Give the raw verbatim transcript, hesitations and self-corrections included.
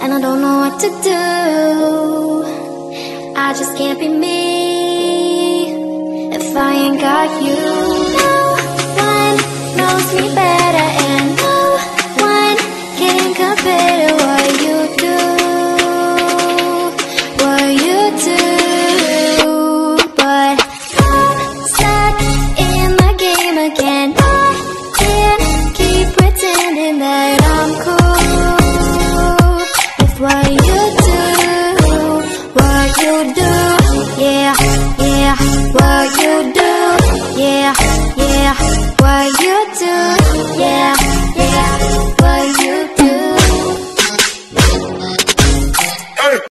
and I don't know what to do. I just can't be me if I ain't got you. No one knows me better, and no one can compare to what you do, what you do. But I'm stuck in the game again. I can't keep pretending that I'm cool with what you do, what you do, yeah.